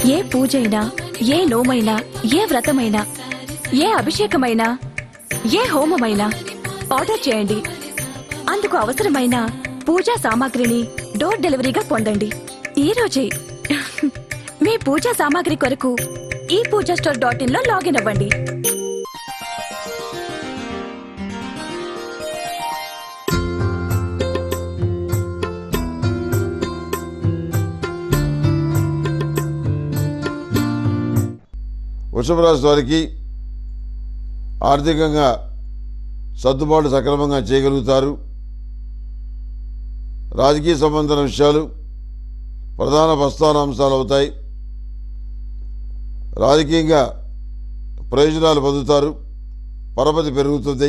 ఏ పూజైనా, ఏ నోమైనా, ఏ వ్రతమైనా, ఏ అభిషేకమైనా, ఏ హోమమైనా ఆర్డర్ చేయండి. అందుకు అవసరమైన పూజా సామాగ్రిని డోర్ డెలివరీగా పొందండి ఈ రోజే. మీ పూజా సామాగ్రి కొరకు ePoojaStore.in లో లాగిన్ అవ్వండి. వృషభ రాశి వారికి ఆర్థికంగా సర్దుబాటు సక్రమంగా చేయగలుగుతారు. రాజకీయ సంబంధమైన విషయాలు ప్రధాన ప్రస్థాన అంశాలు అవుతాయి. రాజకీయంగా ప్రయోజనాలు పొందుతారు. పరపతి పెరుగుతుంది.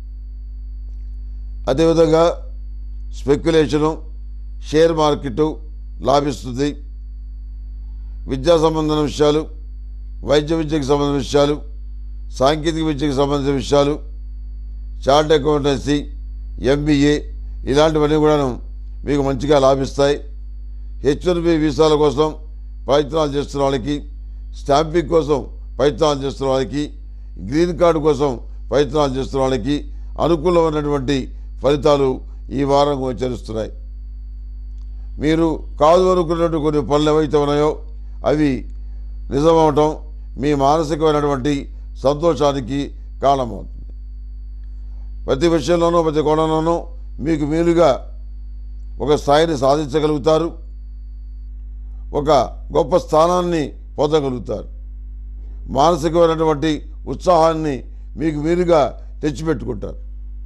అదేవిధంగా స్పెక్యులేషను, షేర్ మార్కెట్ లాభిస్తుంది. విద్యా సంబంధమైన విషయాలు, వైద్య విద్యకు సంబంధించిన విషయాలు, సాంకేతిక విద్యకు సంబంధించిన విషయాలు, చార్ట్ అకౌంటెన్సీ, MBA ఇలాంటివన్నీ కూడాను మీకు మంచిగా లాభిస్తాయి. H1B వీసాల కోసం ప్రయత్నాలు చేస్తున్న వాళ్ళకి, స్టాంపింగ్ కోసం ప్రయత్నాలు చేస్తున్న వాళ్ళకి, గ్రీన్ కార్డు కోసం ప్రయత్నాలు చేస్తున్న వాళ్ళకి అనుకూలమైనటువంటి ఫలితాలు ఈ వారం గోచరిస్తున్నాయి. మీరు కాదు అనుకున్నటువంటి కొన్ని పనులు ఏవైతే ఉన్నాయో అవి నిజమవటం మీ మానసికమైనటువంటి సంతోషానికి కారణమవుతుంది. ప్రతి విషయంలోనూ ప్రతి కోణంలోనూ మీకు మీరుగా ఒక స్థాయిని సాధించగలుగుతారు. ఒక గొప్ప స్థానాన్ని పొందగలుగుతారు. మానసికమైనటువంటి ఉత్సాహాన్ని మీకు మీరుగా తెచ్చిపెట్టుకుంటారు.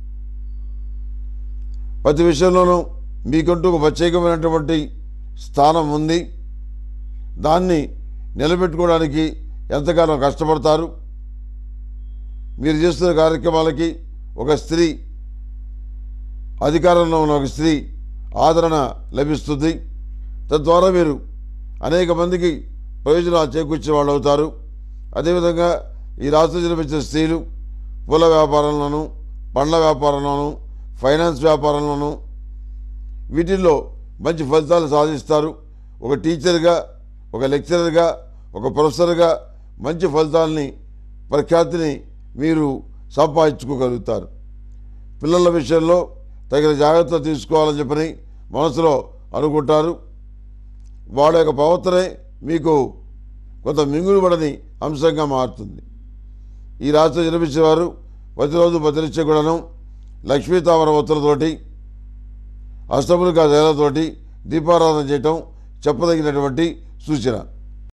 ప్రతి విషయంలోనూ మీకంటూ ఒక ప్రత్యేకమైనటువంటి స్థానం ఉంది. దాన్ని నిలబెట్టుకోవడానికి ఎంతగానో కష్టపడతారు. మీరు చేస్తున్న కార్యక్రమాలకి ఒక స్త్రీ, అధికారంలో ఉన్న ఒక స్త్రీ ఆదరణ లభిస్తుంది. తద్వారా మీరు అనేక మందికి ప్రయోజనాలు చేకూర్చే వాళ్ళు అవుతారు. అదేవిధంగా ఈ రాష్ట్రం జన్మించిన స్త్రీలు పూల వ్యాపారంలోనూ, పండ్ల వ్యాపారంలోనూ, ఫైనాన్స్ వ్యాపారంలోనూ వీటిల్లో మంచి ఫలితాలు సాధిస్తారు. ఒక టీచర్గా, ఒక లెక్చరర్గా, ఒక ప్రొఫెసర్గా మంచి ఫలితాలని, ప్రఖ్యాతిని మీరు సంపాదించుకోగలుగుతారు. పిల్లల విషయంలో తగిన జాగ్రత్తలు తీసుకోవాలని చెప్పని మనసులో అనుకుంటారు. వాళ్ళ యొక్క ప్రవర్తనే మీకు కొంత మింగుడుపడని అంశంగా మారుతుంది. ఈ రాష్ట్రం జన్మించేవారు ప్రతిరోజు ప్రతినిత్యం కూడాను లక్ష్మీ తామర ఒత్తులతోటి, అష్టములుగా తేలతోటి దీపారాధన చేయటం చెప్పదగినటువంటి సూచన.